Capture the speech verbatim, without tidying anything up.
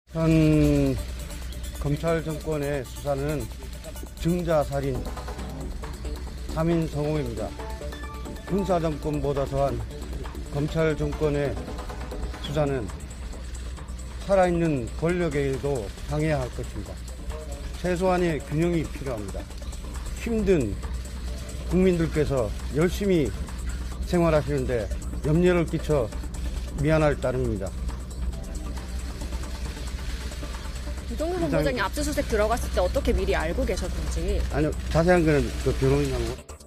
현 검찰 정권의 수사는 증자살인 삼 인 성공입니다. 군사 정권보다 더한 검찰 정권의 수사는 살아있는 권력에도 당해야 할 것입니다. 최소한의 균형이 필요합니다. 힘든 국민들께서 열심히 생활하시는데 염려를 끼쳐 미안할 따름입니다. 이동규 본부장이 압수수색 들어갔을 때 어떻게 미리 알고 계셨는지. 아니요, 자세한 거는 그 변호인하고